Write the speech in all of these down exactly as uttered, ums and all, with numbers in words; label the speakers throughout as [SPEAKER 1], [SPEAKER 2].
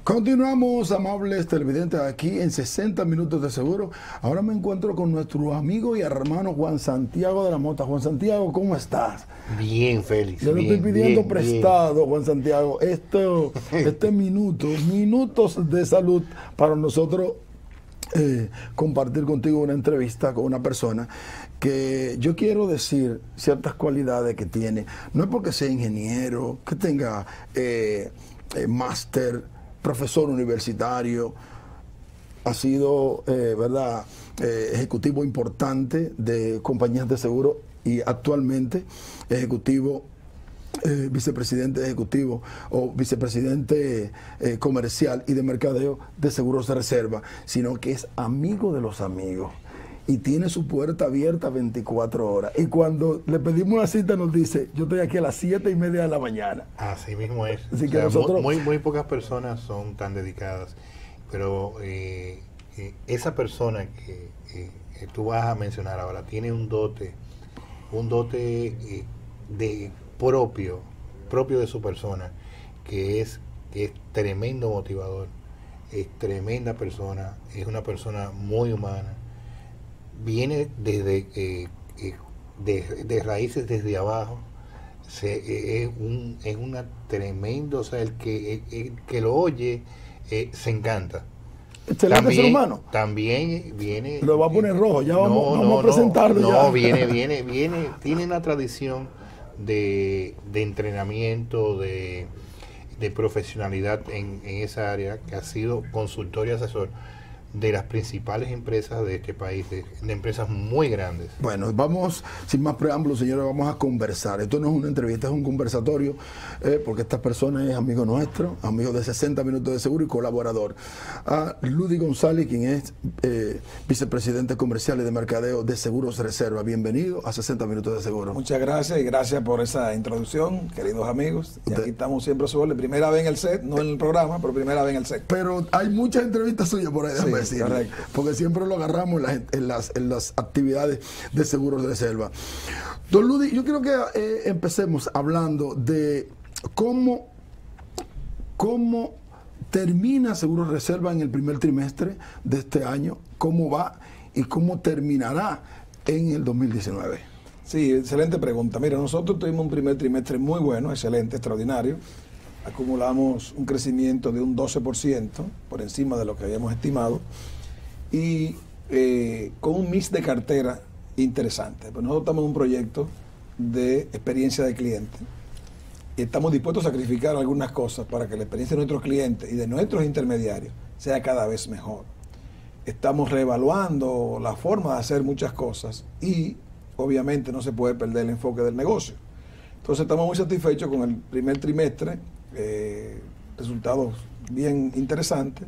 [SPEAKER 1] Continuamos, amables televidentes, aquí en sesenta minutos de seguro. Ahora me encuentro con nuestro amigo y hermano Juan Santiago de la Mota. Juan Santiago, ¿cómo estás?
[SPEAKER 2] Bien, Félix.
[SPEAKER 1] Yo le estoy pidiendo bien, prestado, bien. Juan Santiago, esto, este minuto, minutos de salud para nosotros eh, compartir contigo una entrevista con una persona que yo quiero decir ciertas cualidades que tiene. No es porque sea ingeniero, que tenga eh, eh, máster, profesor universitario, ha sido, eh, ¿verdad?, eh, ejecutivo importante de compañías de seguro y actualmente ejecutivo, eh, vicepresidente ejecutivo o vicepresidente eh, comercial y de mercadeo de Seguros de Reserva, sino que es amigo de los amigos y tiene su puerta abierta veinticuatro horas. Y cuando le pedimos una cita nos dice, yo estoy aquí a las siete y media de la mañana.
[SPEAKER 2] Así mismo es.
[SPEAKER 1] Así que
[SPEAKER 2] o sea,
[SPEAKER 1] nosotros...
[SPEAKER 2] muy, muy pocas personas son tan dedicadas, pero eh, eh, esa persona que eh, tú vas a mencionar ahora tiene un dote, un dote eh, de propio, propio de su persona, que es, que es tremendo motivador, es tremenda persona, es una persona muy humana. Viene desde eh, eh, de, de raíces desde abajo, se, eh, es un es una tremendo, o sea, el que el, el que lo oye eh, se encanta.
[SPEAKER 1] Excelente también, ser humano.
[SPEAKER 2] También viene.
[SPEAKER 1] Lo va a poner rojo, ya vamos,
[SPEAKER 2] no,
[SPEAKER 1] vamos
[SPEAKER 2] no,
[SPEAKER 1] a presentarlo.
[SPEAKER 2] No,
[SPEAKER 1] ya.
[SPEAKER 2] no, viene, viene, viene, tiene una tradición de, de entrenamiento, de, de profesionalidad en, en esa área, que ha sido consultor y asesor de las principales empresas de este país, de, de empresas muy grandes.
[SPEAKER 1] Bueno, vamos, sin más preámbulos, señores, vamos a conversar. Esto no es una entrevista, es un conversatorio, eh, porque esta persona es amigo nuestro, amigo de sesenta minutos de seguro y colaborador. A Ludy González, quien es eh, vicepresidente comercial y de mercadeo de Seguros Reserva. Bienvenido a sesenta minutos de seguro.
[SPEAKER 3] Muchas gracias y gracias por esa introducción, queridos amigos. Y aquí estamos siempre a su orden. Primera vez en el set, no en el programa, pero primera vez en el set.
[SPEAKER 1] Pero hay muchas entrevistas suyas por ahí, déjame
[SPEAKER 3] sí,
[SPEAKER 1] decirle, porque siempre lo agarramos en las, en las, en las actividades de Seguros de Reserva. Don Ludy, yo quiero que eh, empecemos hablando de cómo, cómo termina Seguros Reserva en el primer trimestre de este año, cómo va y cómo terminará en el dos mil diecinueve.
[SPEAKER 3] Sí, excelente pregunta. Mira, nosotros tuvimos un primer trimestre muy bueno, excelente, extraordinario. Acumulamos un crecimiento de un doce por ciento por encima de lo que habíamos estimado y eh, con un mix de cartera interesante. Pues nosotros estamos en un proyecto de experiencia de cliente y estamos dispuestos a sacrificar algunas cosas para que la experiencia de nuestros clientes y de nuestros intermediarios sea cada vez mejor. Estamos reevaluando la forma de hacer muchas cosas y obviamente no se puede perder el enfoque del negocio. Entonces estamos muy satisfechos con el primer trimestre, eh, resultados bien interesantes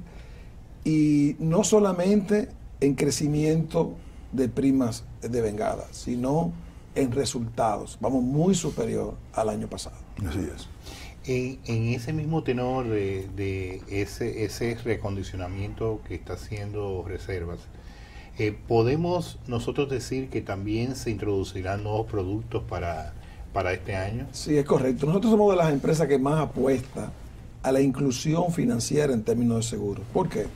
[SPEAKER 3] y no solamente en crecimiento de primas de vengada, sino en resultados. Vamos muy superior al año pasado.
[SPEAKER 1] Así es.
[SPEAKER 2] En, en ese mismo tenor de, de ese, ese recondicionamiento que está haciendo Reservas, eh, ¿podemos nosotros decir que también se introducirán nuevos productos para, para este año?
[SPEAKER 3] Sí, es correcto. Nosotros somos de las empresas que más apuesta a la inclusión financiera en términos de seguros. ¿Por qué?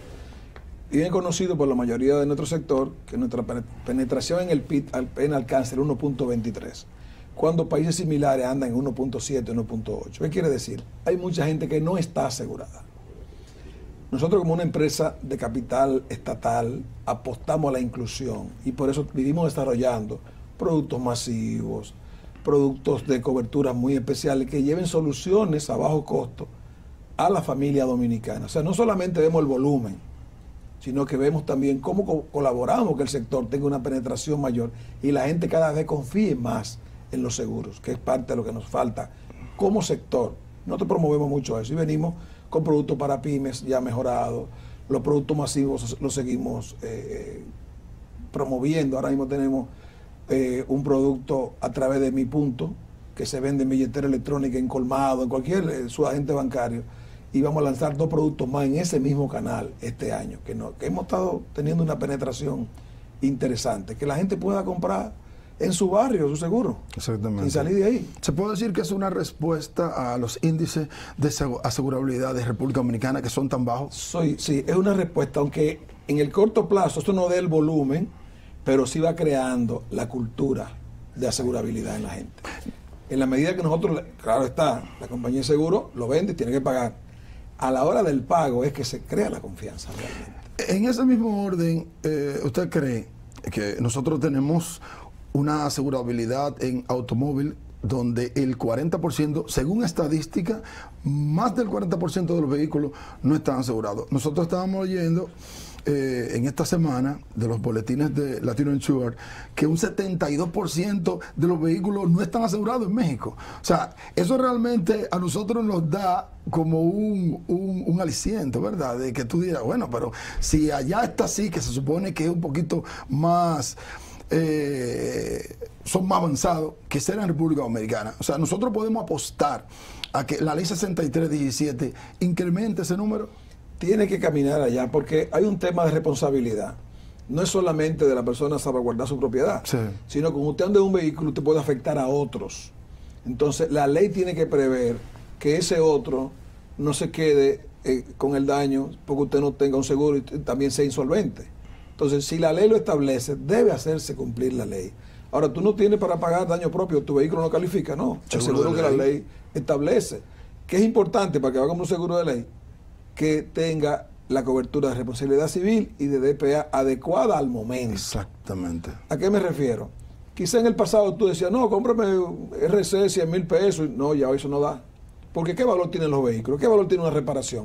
[SPEAKER 3] Y he conocido por la mayoría de nuestro sector que nuestra penetración en el P I T apenas alcanza el uno punto veintitrés, cuando países similares andan en uno punto siete, uno punto ocho. ¿Qué quiere decir? Hay mucha gente que no está asegurada. Nosotros como una empresa de capital estatal apostamos a la inclusión y por eso vivimos desarrollando productos masivos, productos de cobertura muy especiales que lleven soluciones a bajo costo a la familia dominicana. O sea, no solamente vemos el volumen, sino que vemos también cómo co colaboramos que el sector tenga una penetración mayor y la gente cada vez confíe más en los seguros, que es parte de lo que nos falta como sector. Nosotros promovemos mucho eso y venimos con productos para pymes ya mejorados, los productos masivos los seguimos eh, promoviendo. Ahora mismo tenemos eh, un producto a través de Mi Punto, que se vende en billetera electrónica, en colmado, en cualquier eh, su agente bancario, y vamos a lanzar dos productos más en ese mismo canal este año, que, no, que hemos estado teniendo una penetración interesante, que la gente pueda comprar en su barrio, su seguro.
[SPEAKER 1] Exactamente.
[SPEAKER 3] Sin salir de ahí.
[SPEAKER 1] Se puede decir que es una respuesta a los índices de asegurabilidad de República Dominicana que son tan bajos.
[SPEAKER 3] Soy, sí, es una respuesta, aunque en el corto plazo esto no dé el volumen, pero sí va creando la cultura de asegurabilidad en la gente. En la medida que nosotros, claro está, la compañía de seguro lo vende y tiene que pagar. A la hora del pago es que se crea la confianza realmente.
[SPEAKER 1] En ese mismo orden, eh, ¿usted cree que nosotros tenemos una asegurabilidad en automóvil donde el cuarenta por ciento, según estadística, más del cuarenta por ciento de los vehículos no están asegurados? Nosotros estábamos oyendo eh, en esta semana de los boletines de Latino Insured que un setenta y dos por ciento de los vehículos no están asegurados en México. O sea, eso realmente a nosotros nos da como un, un, un aliciente, ¿verdad? De que tú dirás, bueno, pero si allá está así, que se supone que es un poquito más... Eh, son más avanzados que ser en República Dominicana. O sea, nosotros podemos apostar a que la ley sesenta y tres diecisiete incremente ese número.
[SPEAKER 3] Tiene que caminar allá porque hay un tema de responsabilidad. No es solamente de la persona salvaguardar su propiedad,
[SPEAKER 1] sí,
[SPEAKER 3] sino que cuando usted anda en un vehículo usted puede afectar a otros. Entonces la ley tiene que prever que ese otro no se quede eh, con el daño porque usted no tenga un seguro y también sea insolvente. Entonces, si la ley lo establece, debe hacerse cumplir la ley. Ahora, tú no tienes para pagar daño propio, tu vehículo no califica, no. El seguro que la ley establece. Que es importante para que haga un seguro de ley, que tenga la cobertura de responsabilidad civil y de D P A adecuada al momento.
[SPEAKER 1] Exactamente.
[SPEAKER 3] ¿A qué me refiero? Quizá en el pasado tú decías, no, cómprame R C cien mil pesos. No, ya eso no da. Porque ¿qué valor tienen los vehículos? ¿Qué valor tiene una reparación?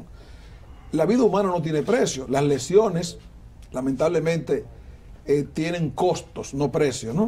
[SPEAKER 3] La vida humana no tiene precio. Las lesiones, lamentablemente, eh, tienen costos, no precios, ¿no?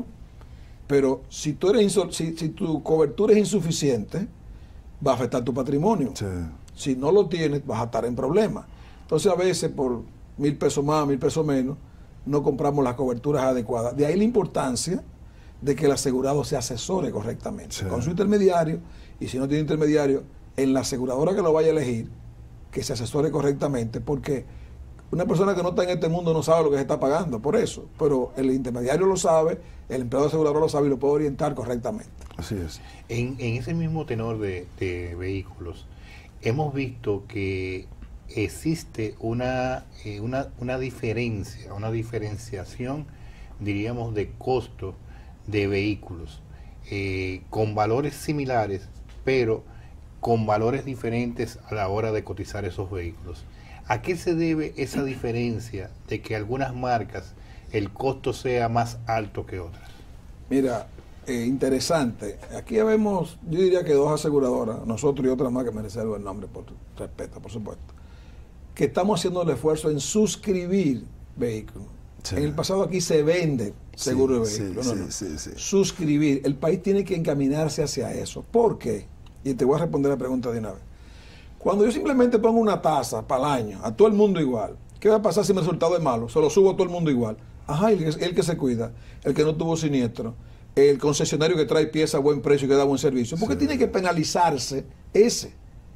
[SPEAKER 3] Pero si, tú eres si, si tu cobertura es insuficiente, va a afectar tu patrimonio.
[SPEAKER 1] Sí.
[SPEAKER 3] Si no lo tienes, vas a estar en problemas. Entonces, a veces, por mil pesos más, mil pesos menos, no compramos las coberturas adecuadas. De ahí la importancia de que el asegurado se asesore correctamente, sí, con su intermediario, y si no tiene intermediario, en la aseguradora que lo vaya a elegir, que se asesore correctamente, porque una persona que no está en este mundo no sabe lo que se está pagando, por eso, pero el intermediario lo sabe, el empleado asegurador lo sabe y lo puede orientar correctamente.
[SPEAKER 1] Así es.
[SPEAKER 2] En, en ese mismo tenor de, de vehículos, hemos visto que existe una, eh, una, una diferencia, una diferenciación, diríamos, de costo de vehículos, eh, con valores similares, pero con valores diferentes a la hora de cotizar esos vehículos. ¿A qué se debe esa diferencia de que algunas marcas el costo sea más alto que otras?
[SPEAKER 3] Mira, eh, interesante. Aquí vemos, yo diría que dos aseguradoras, nosotros y otras más que me reservo el nombre por respeto, por supuesto, que estamos haciendo el esfuerzo en suscribir vehículos. Sí. En el pasado aquí se vende seguro sí, de vehículos.
[SPEAKER 1] Sí,
[SPEAKER 3] no, no.
[SPEAKER 1] Sí, sí.
[SPEAKER 3] Suscribir. El país tiene que encaminarse hacia eso. ¿Por qué? Y te voy a responder la pregunta de una vez. Cuando yo simplemente pongo una tasa para el año, a todo el mundo igual, ¿qué va a pasar si mi resultado es malo? Se lo subo a todo el mundo igual. Ajá, el, el que se cuida, el que no tuvo siniestro, el concesionario que trae pieza a buen precio y que da buen servicio. ¿Por qué sí. tiene que penalizarse ese?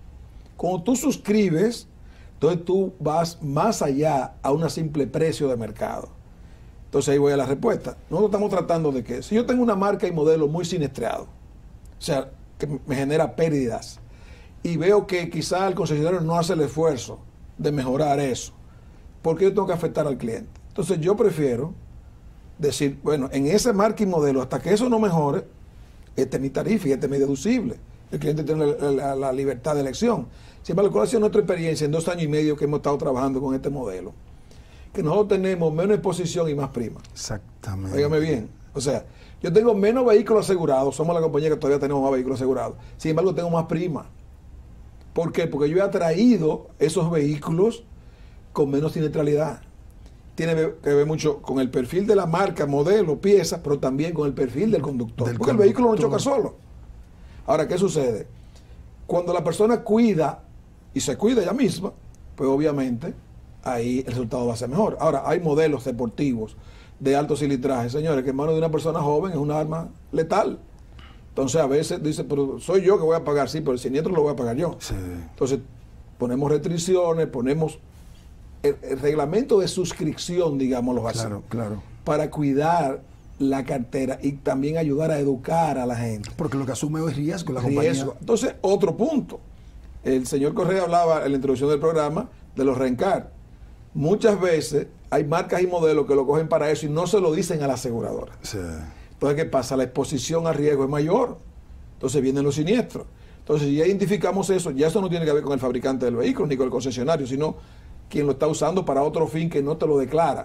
[SPEAKER 3] Cuando tú suscribes, entonces tú vas más allá a un simple precio de mercado. Entonces ahí voy a la respuesta. Nosotros estamos tratando de que si yo tengo una marca y modelo muy siniestrado, o sea, que me genera pérdidas, y veo que quizá el concesionario no hace el esfuerzo de mejorar eso, ¿por qué yo tengo que afectar al cliente? Entonces yo prefiero decir, bueno, en ese marca y modelo, hasta que eso no mejore, esta es mi tarifa y este es mi deducible. El cliente tiene la, la, la libertad de elección. Sin embargo, ¿cuál ha sido nuestra experiencia en dos años y medio que hemos estado trabajando con este modelo? Que nosotros tenemos menos exposición y más prima.
[SPEAKER 1] Exactamente.
[SPEAKER 3] Óigame bien. O sea, yo tengo menos vehículos asegurados, somos la compañía que todavía tenemos más vehículos asegurados. Sin embargo, tengo más prima. ¿Por qué? Porque yo he atraído esos vehículos con menos siniestralidad. Tiene que ver mucho con el perfil de la marca, modelo, piezas, pero también con el perfil del conductor.
[SPEAKER 1] Del
[SPEAKER 3] porque
[SPEAKER 1] conductor.
[SPEAKER 3] El vehículo no choca solo. Ahora, ¿qué sucede? Cuando la persona cuida y se cuida ella misma, pues obviamente ahí el resultado va a ser mejor. Ahora, hay modelos deportivos de alto cilindraje, señores, que en manos de una persona joven es un arma letal. Entonces a veces dice, pero soy yo que voy a pagar, sí, pero el siniestro lo voy a pagar yo.
[SPEAKER 1] Sí.
[SPEAKER 3] Entonces ponemos restricciones, ponemos el, el reglamento de suscripción, digámoslo así,
[SPEAKER 1] claro, claro.
[SPEAKER 3] para cuidar la cartera y también ayudar a educar a la gente.
[SPEAKER 1] Porque lo que asume es riesgo la
[SPEAKER 3] riesgo.
[SPEAKER 1] compañía.
[SPEAKER 3] Entonces, otro punto. El señor Correa hablaba en la introducción del programa de los rencar. Muchas veces hay marcas y modelos que lo cogen para eso y no se lo dicen a la aseguradora.
[SPEAKER 1] Sí.
[SPEAKER 3] Entonces, ¿qué pasa? La exposición a riesgo es mayor. Entonces vienen los siniestros. Entonces, si ya identificamos eso, ya eso no tiene que ver con el fabricante del vehículo ni con el concesionario, sino quien lo está usando para otro fin que no te lo declara.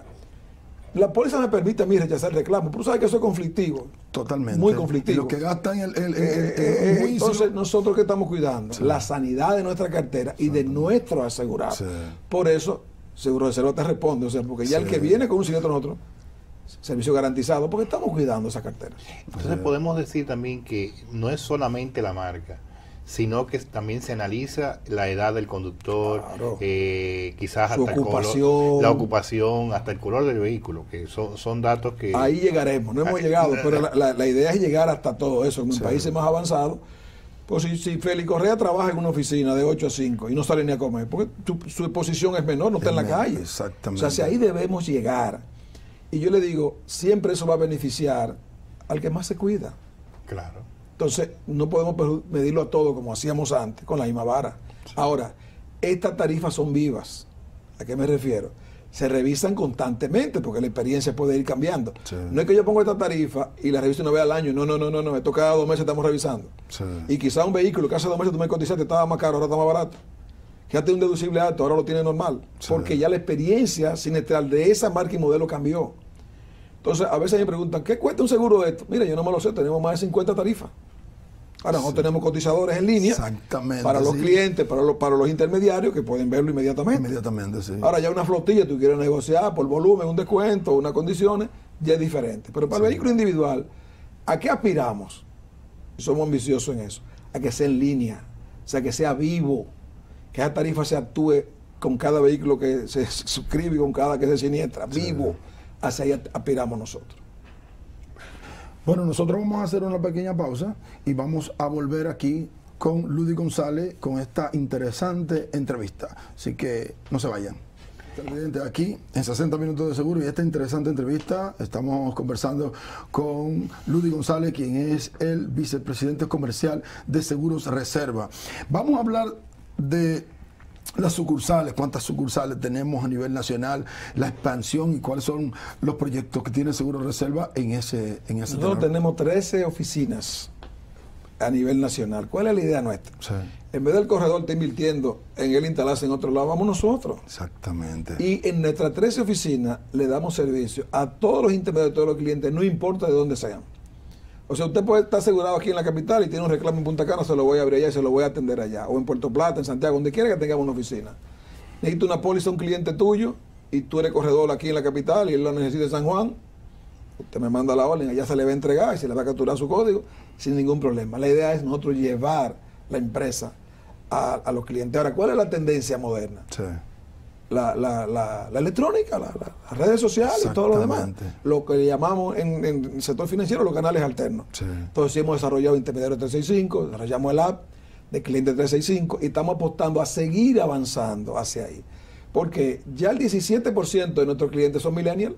[SPEAKER 3] La póliza me permite a mí rechazar el reclamo, pero sabes que eso es conflictivo.
[SPEAKER 1] Totalmente.
[SPEAKER 3] Muy conflictivo.
[SPEAKER 1] Y lo que gastan el, el, el, el,
[SPEAKER 3] Eh,
[SPEAKER 1] el
[SPEAKER 3] eh,
[SPEAKER 1] juicio.
[SPEAKER 3] entonces, nosotros que estamos cuidando
[SPEAKER 1] Sí.
[SPEAKER 3] la sanidad de nuestra cartera y de nuestros asegurados.
[SPEAKER 1] Sí.
[SPEAKER 3] Por eso, Seguro de Reserva te responde, o sea, porque ya
[SPEAKER 1] Sí.
[SPEAKER 3] el que viene con un siniestro nosotros, servicio garantizado, porque estamos cuidando esa cartera.
[SPEAKER 2] Entonces
[SPEAKER 1] Sí.
[SPEAKER 2] podemos decir también que no es solamente la marca, sino que también se analiza la edad del conductor,
[SPEAKER 3] Claro.
[SPEAKER 2] eh, quizás
[SPEAKER 3] Su
[SPEAKER 2] hasta el
[SPEAKER 3] ocupación.
[SPEAKER 2] color, la ocupación, hasta el color del vehículo, que son, son datos que...
[SPEAKER 3] Ahí llegaremos, no hemos
[SPEAKER 2] Ah,
[SPEAKER 3] llegado,
[SPEAKER 2] ah,
[SPEAKER 3] pero la, la- la idea es llegar hasta todo eso. En
[SPEAKER 1] Sí.
[SPEAKER 3] países más avanzados, pues si, si Félix Correa trabaja en una oficina de ocho a cinco y no sale ni a comer, porque tu- su exposición es menor, no está en la
[SPEAKER 1] Es
[SPEAKER 3] calle.
[SPEAKER 1] menor, exactamente.
[SPEAKER 3] O sea, si ahí debemos llegar. Y yo le digo, siempre eso va a beneficiar al que más se cuida.
[SPEAKER 2] Claro.
[SPEAKER 3] Entonces, no podemos perju- medirlo a todo como hacíamos antes, con la misma vara. Ahora, estas tarifas son vivas. ¿A qué me refiero? Se revisan constantemente porque la experiencia puede ir cambiando.
[SPEAKER 1] Sí.
[SPEAKER 3] No es que yo pongo esta tarifa y la reviso una vez al año. No, no, no, no, no. Esto cada dos meses estamos revisando.
[SPEAKER 1] Sí.
[SPEAKER 3] Y quizá un vehículo que hace dos meses tú me cotizaste estaba más caro, ahora está más barato. Que antes un deducible alto, ahora lo tiene normal.
[SPEAKER 1] Sí.
[SPEAKER 3] Porque ya la experiencia sinestral de esa marca y modelo cambió. Entonces, a veces me preguntan, ¿qué cuesta un seguro de esto? Mira, yo no me lo sé, tenemos más de cincuenta tarifas. Ahora, nosotros tenemos cotizadores en línea
[SPEAKER 1] Exactamente,
[SPEAKER 3] para los
[SPEAKER 1] sí.
[SPEAKER 3] clientes, para los, para los intermediarios que pueden verlo inmediatamente.
[SPEAKER 1] Inmediatamente, sí.
[SPEAKER 3] Ahora, ya una flotilla, tú quieres negociar por volumen, un descuento, unas condiciones, ya es diferente. Pero para el vehículo individual, ¿a qué aspiramos? Somos ambiciosos en eso. A que sea en línea, o sea, que sea vivo, que esa tarifa se actúe con cada vehículo que se suscribe y con cada que se siniestra, vivo. Hacia ahí aspiramos nosotros.
[SPEAKER 1] Bueno, nosotros vamos a hacer una pequeña pausa y vamos a volver aquí con Ludy González con esta interesante entrevista. Así que no se vayan. Televidentes, aquí en sesenta minutos de seguro y esta interesante entrevista estamos conversando con Ludy González, quien es el vicepresidente comercial de Seguros Reserva. Vamos a hablar de las sucursales, cuántas sucursales tenemos a nivel nacional, la expansión y cuáles son los proyectos que tiene Seguro Reserva en ese en ese
[SPEAKER 3] Nosotros
[SPEAKER 1] tenor.
[SPEAKER 3] tenemos trece oficinas a nivel nacional. ¿Cuál es la idea nuestra?
[SPEAKER 1] Sí,
[SPEAKER 3] En vez del corredor estar invirtiendo en él instalarse en otro lado, vamos nosotros.
[SPEAKER 1] exactamente.
[SPEAKER 3] Y en nuestras trece oficinas le damos servicio a todos los intermediarios, a todos los clientes, no importa de dónde sean. O sea, usted puede estar asegurado aquí en la capital y tiene un reclamo en Punta Cana, se lo voy a abrir allá y se lo voy a atender allá. O en Puerto Plata, en Santiago, donde quiera que tengamos una oficina. Necesita una póliza a un cliente tuyo y tú eres corredor aquí en la capital y él lo necesita en San Juan. Usted me manda la orden, allá se le va a entregar y se le va a capturar su código sin ningún problema. La idea es nosotros llevar la empresa a, a los clientes. Ahora, ¿cuál es la tendencia moderna?
[SPEAKER 1] Sí,
[SPEAKER 3] La, la, la, la electrónica, la- la- las redes sociales y todo lo demás.
[SPEAKER 1] Exactamente.
[SPEAKER 3] Lo que llamamos en, en el sector financiero los canales alternos.
[SPEAKER 1] sí.
[SPEAKER 3] Entonces sí hemos desarrollado Intermediario trescientos sesenta y cinco, desarrollamos el app de Cliente trescientos sesenta y cinco y estamos apostando a seguir avanzando hacia ahí. Porque ya el diecisiete por ciento de nuestros clientes son millennials.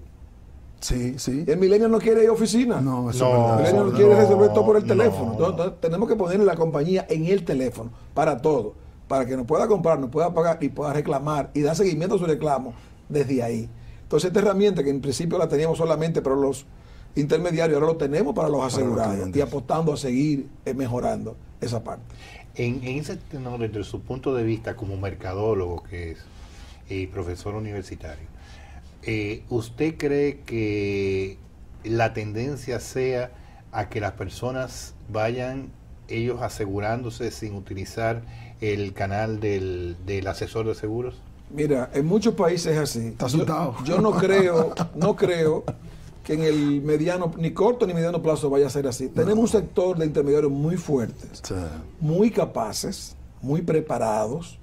[SPEAKER 1] Sí, sí.
[SPEAKER 3] El millennial no quiere ir a oficina.
[SPEAKER 1] No, eso
[SPEAKER 2] No,
[SPEAKER 1] es verdad.
[SPEAKER 3] El millennial no
[SPEAKER 2] no,
[SPEAKER 3] quiere resolver todo por el
[SPEAKER 2] no.
[SPEAKER 3] teléfono. Entonces, entonces, tenemos que ponerle la compañía en el teléfono para todo. Para que nos pueda comprar, nos pueda pagar y pueda reclamar y dar seguimiento a su reclamo desde ahí. Entonces, esta herramienta que en principio la teníamos solamente para los intermediarios, ahora lo tenemos para los
[SPEAKER 1] los
[SPEAKER 3] asegurados
[SPEAKER 1] clientes.
[SPEAKER 3] y apostando a seguir eh, mejorando esa parte.
[SPEAKER 2] En, en ese tenor, desde su punto de vista como mercadólogo que es y profesor universitario, eh, ¿usted cree que la tendencia sea a que las personas vayan ellos asegurándose sin utilizar el canal del, del asesor de seguros?
[SPEAKER 3] Mira, en muchos países es así.
[SPEAKER 1] Está
[SPEAKER 3] Yo,
[SPEAKER 1] asustado.
[SPEAKER 3] yo no creo, no creo que en el mediano, ni corto ni mediano plazo vaya a ser así. Tenemos un sector de intermediarios muy fuertes,
[SPEAKER 1] Sí.
[SPEAKER 3] muy capaces, muy preparados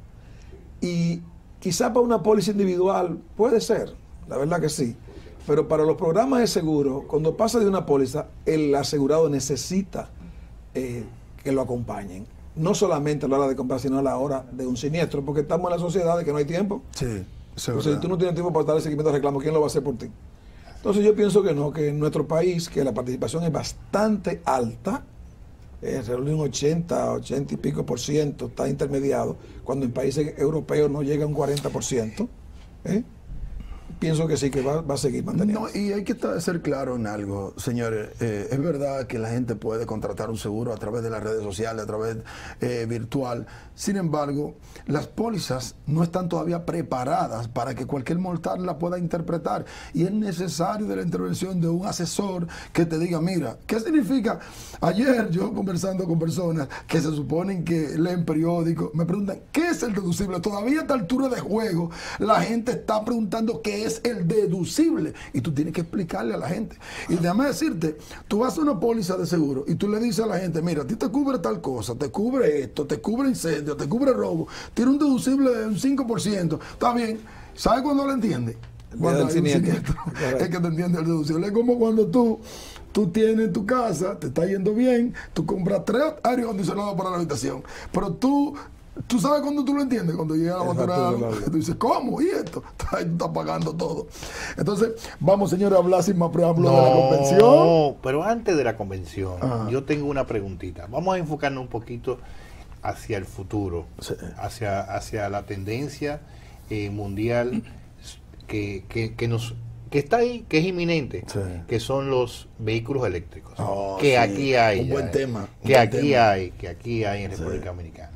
[SPEAKER 3] y quizá para una póliza individual puede ser, la verdad que sí, pero para los programas de seguro, cuando pasa de una póliza, el asegurado necesita eh, que lo acompañen, no solamente a la hora de comprar, sino a la hora de un siniestro, porque estamos en la sociedad de que no hay tiempo.
[SPEAKER 1] Sí, eso es
[SPEAKER 3] Entonces, si
[SPEAKER 1] verdad.
[SPEAKER 3] tú no tienes tiempo para dar el seguimiento de reclamo, ¿quién lo va a hacer por ti? Entonces yo pienso que no, que en nuestro país, que la participación es bastante alta, es alrededor de un ochenta, ochenta y pico por ciento, está intermediado, cuando en países europeos no llega a un cuarenta por ciento, ¿eh? Pienso que sí, que va, va a seguir manteniendo.
[SPEAKER 1] No, y hay que estar- ser claro en algo, señores. Eh, es verdad que la gente puede contratar un seguro a través de las redes sociales, a través eh, virtual. Sin embargo, las pólizas no están todavía preparadas para que cualquier mortal la pueda interpretar. Y es necesario de la intervención de un asesor que te diga, mira, ¿qué significa? Ayer yo conversando con personas que se suponen que leen periódicos, me preguntan, ¿qué es el deducible? Todavía a esta altura de juego, la gente está preguntando qué es el deducible. Y tú tienes que explicarle a la gente. Y déjame decirte, tú vas a una póliza de seguro y tú le dices a la gente, mira, a ti te cubre tal cosa, te cubre esto, te cubre incendio, te cubre robo, tiene un deducible de un cinco por ciento. Está bien. ¿Sabes cuándo lo entiende? Cuando hay un siniestro. Es que te entiende el deducible. Es como cuando tú tú tienes tu casa, te está yendo bien, tú compras tres aire acondicionados para la habitación, pero tú Tú sabes cuando tú lo entiendes, cuando llega la factura, tú dices, ¿cómo? ¿Y esto? Ahí tú estás pagando todo. Entonces, vamos, señores, a hablar sin más preámbulo
[SPEAKER 2] no,
[SPEAKER 1] de la convención.
[SPEAKER 2] No, pero antes de la convención,
[SPEAKER 1] Ajá.
[SPEAKER 2] yo tengo una preguntita. Vamos a enfocarnos un poquito hacia el futuro,
[SPEAKER 1] Sí.
[SPEAKER 2] hacia, hacia la tendencia eh, mundial que, que, que nos que está ahí, que es inminente,
[SPEAKER 1] Sí.
[SPEAKER 2] que son los vehículos eléctricos.
[SPEAKER 1] Oh,
[SPEAKER 2] que
[SPEAKER 1] sí.
[SPEAKER 2] aquí hay.
[SPEAKER 1] Un
[SPEAKER 2] ya,
[SPEAKER 1] buen
[SPEAKER 2] eh,
[SPEAKER 1] tema, un
[SPEAKER 2] Que
[SPEAKER 1] buen
[SPEAKER 2] aquí
[SPEAKER 1] tema.
[SPEAKER 2] hay, que aquí hay en República
[SPEAKER 1] Sí.
[SPEAKER 2] Dominicana.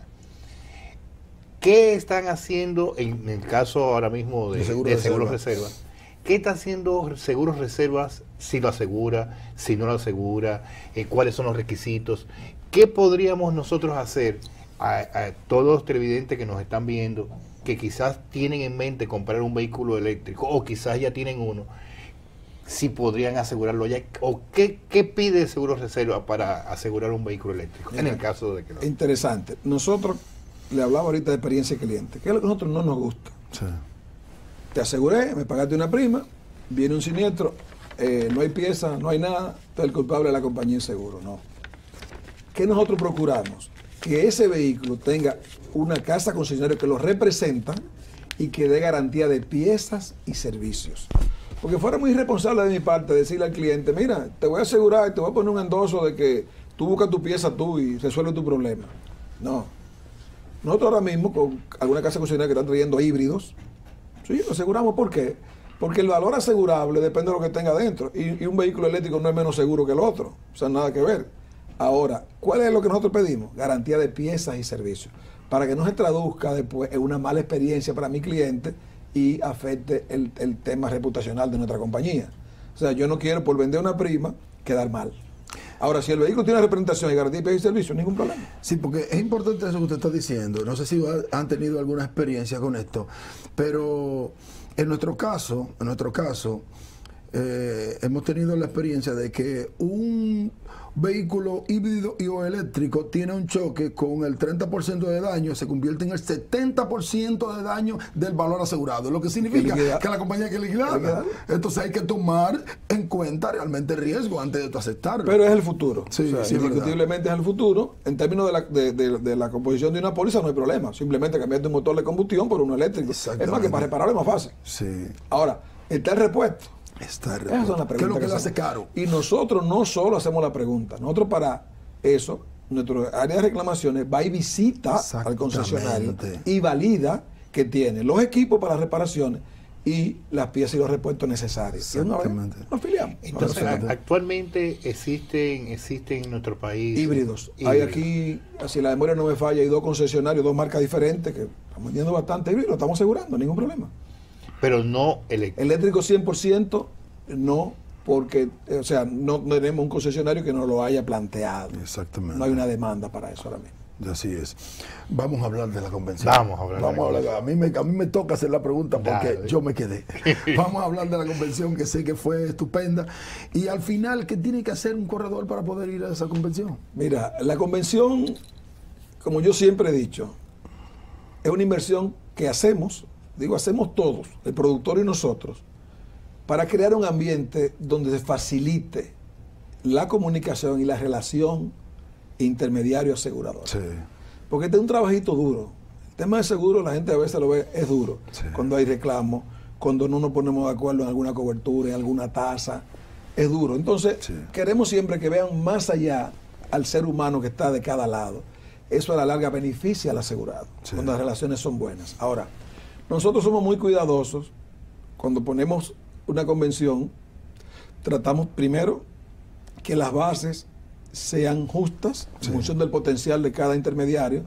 [SPEAKER 2] ¿Qué están haciendo en el caso ahora mismo de,
[SPEAKER 1] De Seguro
[SPEAKER 2] de
[SPEAKER 1] Reserva.
[SPEAKER 2] Seguros Reservas? ¿Qué está haciendo Seguros Reservas? Si lo asegura, si no lo asegura, eh, cuáles son los requisitos. ¿Qué podríamos nosotros hacer a, a todos los televidentes que nos están viendo, que quizás tienen en mente comprar un vehículo eléctrico o quizás ya tienen uno, si podrían asegurarlo ya? ¿O qué, qué pide Seguros Reserva para asegurar un vehículo eléctrico? En
[SPEAKER 3] Mira,
[SPEAKER 2] el caso de que lo...
[SPEAKER 3] Interesante. Nosotros, le hablaba ahorita de experiencia cliente, que es lo que a nosotros no nos gusta.
[SPEAKER 1] Sí.
[SPEAKER 3] Te aseguré, me pagaste una prima, viene un siniestro, eh, no hay pieza, no hay nada, tú eres el culpable de la compañía de seguro. No. ¿Qué nosotros procuramos? Que ese vehículo tenga una casa concesionaria que lo representa y que dé garantía de piezas y servicios. Porque fuera muy irresponsable de mi parte decirle al cliente, mira, te voy a asegurar y te voy a poner un endoso de que tú buscas tu pieza tú y resuelves tu problema. No. Nosotros ahora mismo, con alguna casa concesionaria que están trayendo híbridos, sí, lo aseguramos. ¿Por qué? Porque el valor asegurable depende de lo que tenga dentro. Y, y un vehículo eléctrico no es menos seguro que el otro. O sea, nada que ver. Ahora, ¿cuál es lo que nosotros pedimos? Garantía de piezas y servicios. Para que no se traduzca después en una mala experiencia para mi cliente y afecte el, el tema reputacional de nuestra compañía. O sea, yo no quiero, por vender una prima, quedar mal. Ahora, si el vehículo tiene representación y garantía de piezas y servicios, ningún problema.
[SPEAKER 1] Sí, porque es importante eso que usted está diciendo. No sé si han tenido alguna experiencia con esto, pero en nuestro caso, en nuestro caso, eh, hemos tenido la experiencia de que un vehículo híbrido y o eléctrico tiene un choque con el treinta por ciento de daño, se convierte en el setenta por ciento de daño del valor asegurado, lo que significa
[SPEAKER 3] que,
[SPEAKER 1] que la compañía hay que liquidarla. Entonces hay que tomar en cuenta realmente el riesgo antes de tu aceptarlo.
[SPEAKER 3] Pero es el futuro.
[SPEAKER 1] Sí,
[SPEAKER 3] o sea,
[SPEAKER 1] sí, es
[SPEAKER 3] indiscutiblemente es el futuro. En términos de la, de, de, de la composición de una póliza no hay problema. Simplemente cambiarte un motor de combustión por uno eléctrico. Es más, que para repararlo es más fácil.
[SPEAKER 1] Sí.
[SPEAKER 3] Ahora, está el repuesto.
[SPEAKER 1] Está el
[SPEAKER 3] Esas son las preguntas.
[SPEAKER 1] ¿Qué es lo que,
[SPEAKER 3] que
[SPEAKER 1] le hace
[SPEAKER 3] hacemos.
[SPEAKER 1] caro?
[SPEAKER 3] Y nosotros no solo hacemos la pregunta, nosotros para eso, nuestro área de reclamaciones va y visita al concesionario y valida que tiene los equipos para las reparaciones y las piezas y los repuestos necesarios. Y una vez
[SPEAKER 1] Exactamente.
[SPEAKER 3] nos afiliamos.
[SPEAKER 2] Entonces,
[SPEAKER 3] Nos afiliamos.
[SPEAKER 2] actualmente existen existen en nuestro país
[SPEAKER 3] Híbridos.
[SPEAKER 2] híbridos.
[SPEAKER 3] Hay aquí, si la memoria no me falla, hay dos concesionarios, dos marcas diferentes que estamos vendiendo bastante híbridos, lo estamos asegurando, ningún problema.
[SPEAKER 2] pero no eléctricos.
[SPEAKER 3] Eléctrico cien por ciento, no, porque, eh, o sea, no tenemos un concesionario que no lo haya planteado.
[SPEAKER 1] Exactamente.
[SPEAKER 3] No hay una demanda para eso ahora mismo.
[SPEAKER 1] Así es. Vamos a hablar de la convención.
[SPEAKER 2] Vamos a hablar de la
[SPEAKER 1] Vamos a hablar. A mí, me, a mí me toca hacer la pregunta porque
[SPEAKER 2] Dale.
[SPEAKER 1] yo me quedé. Vamos a hablar de la convención que sé que fue estupenda. Y al final, ¿qué tiene que hacer un corredor para poder ir a esa convención?
[SPEAKER 3] Mira, la convención, como yo siempre he dicho, es una inversión que hacemos, digo, hacemos todos, el productor y nosotros, para crear un ambiente donde se facilite la comunicación y la relación intermediario-asegurador.
[SPEAKER 1] Sí.
[SPEAKER 3] Porque este es un trabajito duro. El tema de seguro, la gente a veces lo ve, es duro.
[SPEAKER 1] Sí.
[SPEAKER 3] Cuando hay reclamos, cuando no nos ponemos de acuerdo en alguna cobertura, en alguna tasa, es duro. Entonces,
[SPEAKER 1] Sí.
[SPEAKER 3] queremos siempre que vean más allá al ser humano que está de cada lado. Eso a la larga beneficia al asegurado,
[SPEAKER 1] Sí.
[SPEAKER 3] cuando las relaciones son buenas. Ahora, nosotros somos muy cuidadosos cuando ponemos una convención, tratamos primero que las bases sean justas
[SPEAKER 1] Sí.
[SPEAKER 3] en función del potencial de cada intermediario,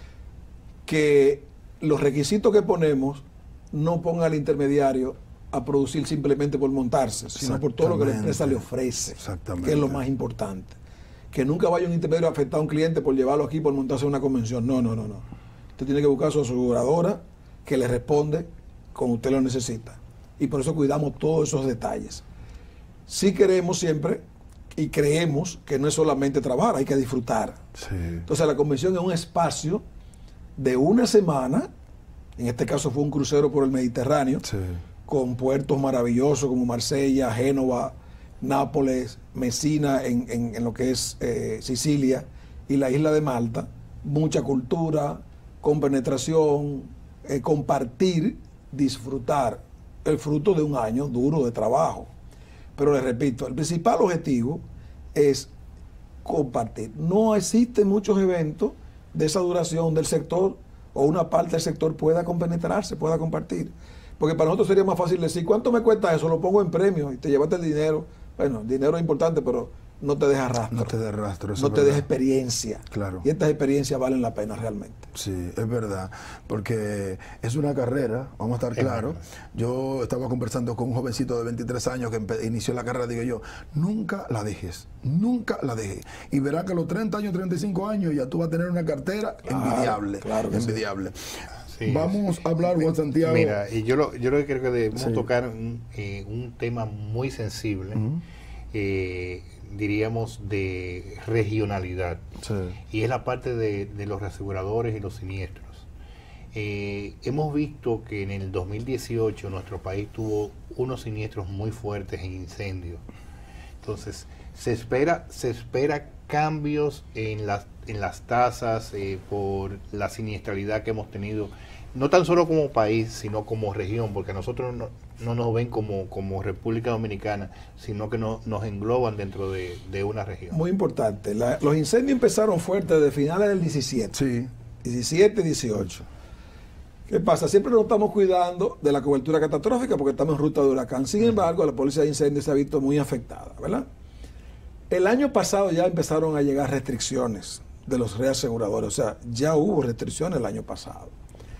[SPEAKER 3] que los requisitos que ponemos no pongan al intermediario a producir simplemente por montarse, sino por todo lo que la empresa le ofrece,
[SPEAKER 1] Exactamente.
[SPEAKER 3] que es lo más importante. Que nunca vaya un intermediario a afectar a un cliente por llevarlo aquí por montarse en una convención. No, no, no, no. Usted tiene que buscar a su aseguradora que le responde como usted lo necesita. Y por eso cuidamos todos esos detalles. Sí queremos siempre y creemos que no es solamente trabajar, hay que disfrutar.
[SPEAKER 1] Sí.
[SPEAKER 3] Entonces la convención es un espacio de una semana, en este caso fue un crucero por el Mediterráneo,
[SPEAKER 1] Sí.
[SPEAKER 3] con puertos maravillosos como Marsella, Génova, Nápoles, Messina en, en- en lo que es eh, Sicilia y la isla de Malta. Mucha cultura, con penetración, eh, compartir, disfrutar el fruto de un año duro de trabajo. Pero les repito, el principal objetivo es compartir. No existen muchos eventos de esa duración del sector o una parte del sector pueda compenetrarse, pueda compartir. Porque para nosotros sería más fácil decir, ¿cuánto me cuesta eso? Lo pongo en premio y te llevaste el dinero. Bueno, el dinero es importante, pero no te deja rastro.
[SPEAKER 1] No te dé rastro. eso
[SPEAKER 3] No
[SPEAKER 1] es
[SPEAKER 3] te
[SPEAKER 1] verdad.
[SPEAKER 3] deja experiencia.
[SPEAKER 1] Claro.
[SPEAKER 3] Y estas experiencias valen la pena realmente.
[SPEAKER 1] Sí, es verdad, porque es una carrera, vamos a estar
[SPEAKER 2] Es
[SPEAKER 1] claros.
[SPEAKER 2] verdad.
[SPEAKER 1] Yo estaba conversando con un jovencito de veintitrés años que empe- inició la carrera, digo yo, nunca la dejes, nunca la dejes. Y verás que a los treinta años, treinta y cinco años ya tú vas a tener una cartera
[SPEAKER 3] Claro,
[SPEAKER 1] envidiable,
[SPEAKER 3] claro que sí.
[SPEAKER 1] envidiable.
[SPEAKER 2] Sí,
[SPEAKER 1] Vamos a hablar, Juan Santiago.
[SPEAKER 2] Mira, y yo lo, yo lo que creo que debemos
[SPEAKER 1] Sí.
[SPEAKER 2] tocar un, eh, un tema muy sensible,
[SPEAKER 1] Ujú.
[SPEAKER 2] eh, diríamos de regionalidad,
[SPEAKER 1] Sí.
[SPEAKER 2] y es la parte de, de los reaseguradores y los siniestros. Eh, hemos visto que en el dos mil dieciocho nuestro país tuvo unos siniestros muy fuertes en incendios. Entonces, se espera, se espera cambios en las, en las tasas eh, por la siniestralidad que hemos tenido, no tan solo como país, sino como región, porque a nosotros no, no nos ven como, como República Dominicana, sino que no, nos engloban dentro de, de una región.
[SPEAKER 3] Muy importante. La- los incendios empezaron fuertes desde finales del diecisiete.
[SPEAKER 1] Sí.
[SPEAKER 3] diecisiete, dieciocho. ¿Qué pasa? Siempre nos estamos cuidando de la cobertura catastrófica porque estamos en ruta de huracán. Sin embargo, la policía de incendios se ha visto muy afectada, ¿verdad? El año pasado ya empezaron a llegar restricciones de los reaseguradores. O sea, ya hubo restricciones el año pasado.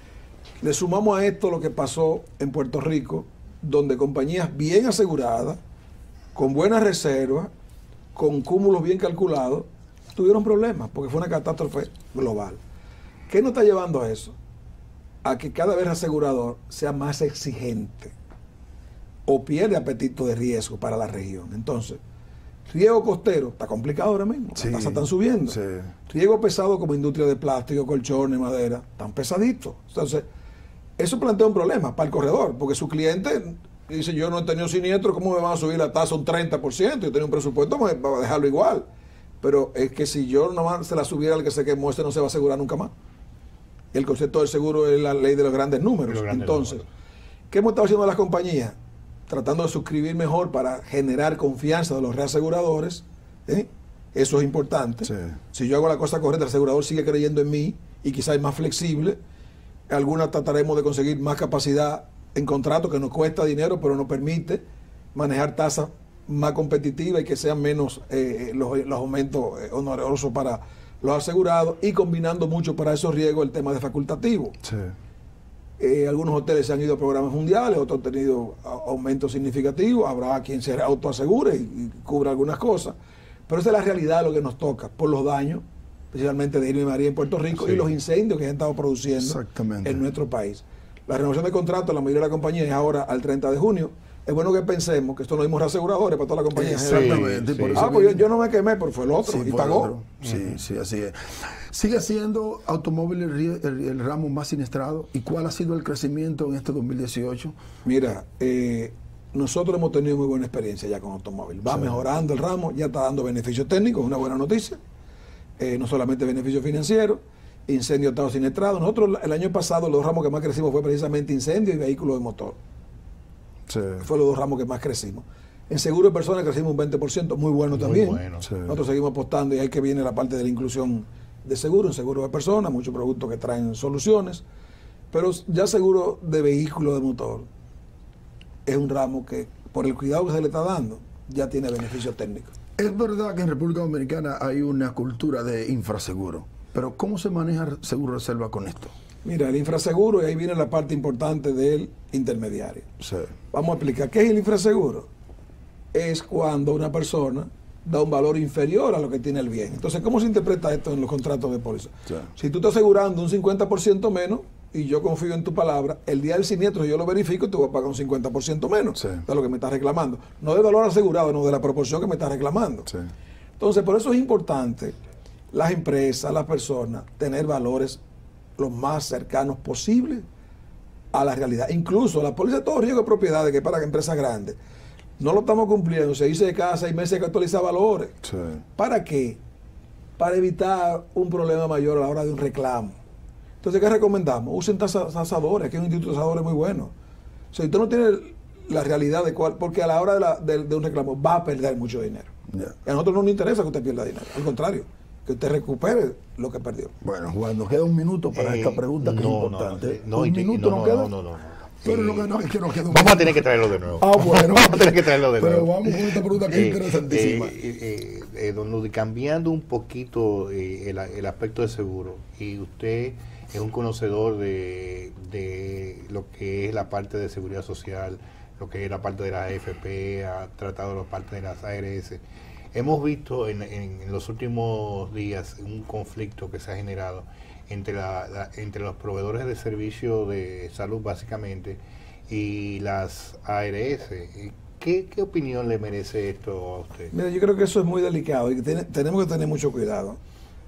[SPEAKER 3] Le sumamos a esto lo que pasó en Puerto Rico, donde compañías bien aseguradas, con buenas reservas, con cúmulos bien calculados, tuvieron problemas porque fue una catástrofe global. ¿Qué nos está llevando a eso? A que cada vez el asegurador sea más exigente o pierde apetito de riesgo para la región. Entonces, riesgo costero está complicado ahora mismo,
[SPEAKER 1] Sí.
[SPEAKER 3] las tasas están subiendo.
[SPEAKER 1] Sí.
[SPEAKER 3] Riesgo pesado como industria de plástico, colchones, madera, están pesaditos. Entonces, eso plantea un problema para el corredor, porque su cliente dice, yo no he tenido siniestro, ¿cómo me van a subir la tasa un treinta por ciento? Yo tenía un presupuesto para dejarlo igual. Pero es que si yo nomás se la subiera al que se quemó, ese no se va a asegurar nunca más. El concepto del seguro es la ley de los grandes números.
[SPEAKER 2] Los grandes
[SPEAKER 3] Entonces,
[SPEAKER 2] números.
[SPEAKER 3] ¿qué hemos estado haciendo las compañías? Tratando de suscribir mejor para generar confianza de los reaseguradores. ¿eh? Eso es importante.
[SPEAKER 1] Sí.
[SPEAKER 3] Si yo hago la cosa correcta, el asegurador sigue creyendo en mí y quizás es más flexible. Algunas trataremos de conseguir más capacidad en contrato que nos cuesta dinero, pero nos permite manejar tasas más competitivas y que sean menos eh, los, los aumentos eh, onerosos para los asegurados, y combinando mucho para esos riesgos el tema de facultativo.
[SPEAKER 1] Sí.
[SPEAKER 3] Eh, algunos hoteles se han ido a programas mundiales, otros han tenido a- aumentos significativos, habrá quien se autoasegure y, y cubra algunas cosas, pero esa es la realidad de lo que nos toca por los daños, especialmente de Irma y María en Puerto Rico,
[SPEAKER 2] Sí.
[SPEAKER 3] y los incendios que se han estado produciendo
[SPEAKER 1] Exactamente.
[SPEAKER 3] en nuestro país. La renovación de contrato, la mayoría de la compañía es ahora al treinta de junio. Es bueno que pensemos que esto lo mismos reaseguradores para toda la compañía.
[SPEAKER 1] Exactamente.
[SPEAKER 2] Sí,
[SPEAKER 1] por
[SPEAKER 2] sí.
[SPEAKER 1] eso
[SPEAKER 3] Ah, pues yo,
[SPEAKER 1] mismo.
[SPEAKER 3] yo no me quemé, pero fue el otro
[SPEAKER 1] Sí,
[SPEAKER 3] y
[SPEAKER 1] por
[SPEAKER 3] pagó.
[SPEAKER 1] otro. Sí, sí, así es. ¿Sigue siendo automóvil el, ri- el- el ramo más siniestrado? ¿Y cuál ha sido el crecimiento en este dos mil dieciocho?
[SPEAKER 3] Mira, eh, nosotros hemos tenido muy buena experiencia ya con automóvil. Va
[SPEAKER 1] Sí.
[SPEAKER 3] mejorando el ramo, ya está dando beneficios técnicos, una buena noticia. Eh, no solamente beneficios financieros, incendio estado siniestrado. Nosotros el año pasado los ramos que más crecimos fue precisamente incendio y vehículos de motor. Sí. Fue los dos ramos que más crecimos. En seguro de personas crecimos un veinte por ciento, muy bueno muy también. Bueno. Sí. Nosotros seguimos apostando y ahí que viene la parte de la inclusión de seguro, en seguro de personas, muchos productos que traen soluciones, pero ya seguro de vehículo de motor es un ramo que por el cuidado que se le está dando ya tiene beneficios técnicos.
[SPEAKER 1] Es verdad que en República Dominicana hay una cultura de infraseguro, pero ¿cómo se maneja Seguro Reserva con esto?
[SPEAKER 3] Mira, el infraseguro, y ahí viene la parte importante del intermediario.
[SPEAKER 1] Sí.
[SPEAKER 3] Vamos a explicar, ¿qué es el infraseguro? Es cuando una persona da un valor inferior a lo que tiene el bien. Entonces, ¿cómo se interpreta esto en los contratos de póliza? Sí. Si tú estás asegurando un cincuenta por ciento menos, y yo confío en tu palabra, el día del siniestro yo lo verifico y tú vas a pagar un cincuenta por ciento menos sí. de lo que me estás reclamando. No del valor asegurado, no de la proporción que me estás reclamando. Sí. Entonces, por eso es importante las empresas, las personas, tener valores lo más cercanos posible a la realidad. Incluso la póliza de todo riesgo de propiedades, que es para empresas grandes, no lo estamos cumpliendo. Se dice que cada seis meses que actualiza valores. Sí. ¿Para qué? Para evitar un problema mayor a la hora de un reclamo. Entonces, ¿qué recomendamos? Usen tasadores, que es un instituto de tasadores muy bueno. O sea, si usted no tiene la realidad de cuál, porque a la hora de, la, de, de un reclamo va a perder mucho dinero. Yeah. Y a nosotros no nos interesa que usted pierda dinero, al contrario, que usted recupere lo que perdió.
[SPEAKER 1] Bueno, Juan, nos queda un minuto para eh, esta pregunta que no, es importante.
[SPEAKER 2] No, no,
[SPEAKER 1] ¿Un
[SPEAKER 2] no,
[SPEAKER 1] minuto
[SPEAKER 2] no,
[SPEAKER 1] nos queda?
[SPEAKER 2] No, no, no. no.
[SPEAKER 1] Pero lo que no es que nos queda un
[SPEAKER 2] Vamos
[SPEAKER 1] minuto.
[SPEAKER 2] a tener que traerlo de nuevo.
[SPEAKER 1] Ah, bueno.
[SPEAKER 2] Vamos a tener que traerlo de
[SPEAKER 1] Pero
[SPEAKER 2] nuevo.
[SPEAKER 1] vamos con esta pregunta que
[SPEAKER 2] eh,
[SPEAKER 1] es interesantísima.
[SPEAKER 2] Eh, eh, eh, don Ludy, cambiando un poquito eh, el, el aspecto de seguro, y usted es un conocedor de, de lo que es la parte de seguridad social, lo que es la parte de la A F P, ha tratado la parte de las A R S. Hemos visto en, en, en los últimos días un conflicto que se ha generado entre, la, la, entre los proveedores de servicios de salud básicamente y las A R S. ¿Qué, qué opinión le merece esto a usted?
[SPEAKER 3] Mira, yo creo que eso es muy delicado y que tiene, tenemos que tener mucho cuidado.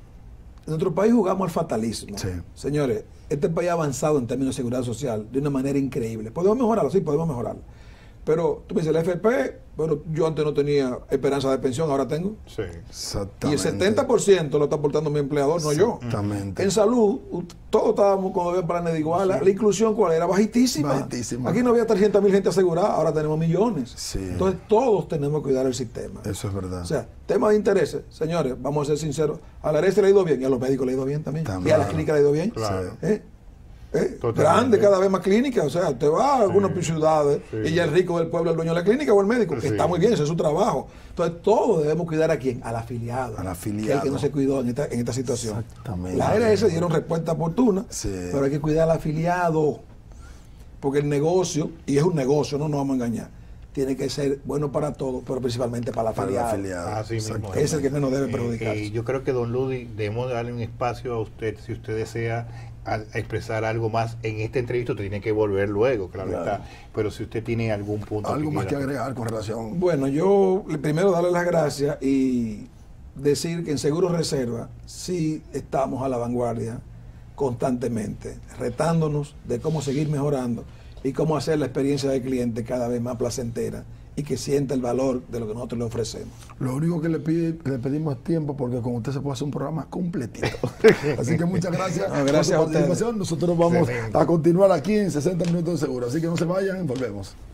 [SPEAKER 3] En nuestro país jugamos al fatalismo. Sí. Señores, este país ha avanzado en términos de seguridad social de una manera increíble. ¿Podemos mejorarlo? Sí, podemos mejorarlo. Pero tú me dices, la F P, bueno, yo antes no tenía esperanza de pensión, ahora tengo.
[SPEAKER 2] Sí.
[SPEAKER 1] Exactamente.
[SPEAKER 3] Y el setenta por ciento lo está aportando mi empleador, no yo.
[SPEAKER 1] Exactamente.
[SPEAKER 3] En salud, todos estábamos cuando había planes de igual. Sí. La inclusión, ¿cuál era? Bajitísima. Bajitísima. Aquí no había trescientas mil gente asegurada, ahora tenemos millones. Sí. Entonces, todos tenemos que cuidar el sistema.
[SPEAKER 1] Eso es verdad.
[SPEAKER 3] O sea, tema de intereses, señores, vamos a ser sinceros. A la A R S le ha ido bien y a los médicos le ha ido bien también. también. Y a las clínicas le ha ido bien.
[SPEAKER 2] Claro.
[SPEAKER 3] ¿Eh? ¿Eh? Grande, cada vez más clínica, o sea, usted va a algunas sí, ciudades sí. y ya el rico del pueblo, el dueño de la clínica o el médico, que sí. está muy bien, ese es su trabajo. Entonces, todos debemos cuidar a quién, al afiliado,
[SPEAKER 1] al afiliado,
[SPEAKER 3] que es el que no se cuidó en esta, en esta situación.
[SPEAKER 1] Exactamente.
[SPEAKER 3] Las A R S dieron respuesta oportuna, sí. pero hay que cuidar al afiliado, porque el negocio, y es un negocio, no nos vamos a engañar, tiene que ser bueno para todos, pero principalmente para el afiliado. Para el afiliado.
[SPEAKER 2] Así mismo.
[SPEAKER 3] Es el que menos debe perjudicarse.
[SPEAKER 2] Eh, eh, yo creo que, don Ludy, debemos darle un espacio a usted, si usted desea a expresar algo más en esta entrevista, usted tiene que volver luego, claro, claro. está. Pero si usted tiene algún punto
[SPEAKER 1] algo
[SPEAKER 2] que
[SPEAKER 1] más
[SPEAKER 2] quiera,
[SPEAKER 1] que agregar con relación.
[SPEAKER 3] Bueno, yo primero darle las gracias y decir que en Seguro Reserva sí estamos a la vanguardia constantemente, retándonos de cómo seguir mejorando y cómo hacer la experiencia del cliente cada vez más placentera y que sienta el valor de lo que nosotros le ofrecemos.
[SPEAKER 1] Lo único que le, pide, le pedimos es tiempo, porque con usted se puede hacer un programa completito. Así que muchas gracias,
[SPEAKER 3] no, gracias
[SPEAKER 1] por su participación. Nosotros vamos a continuar aquí en sesenta minutos de seguro. Así que no se vayan, volvemos.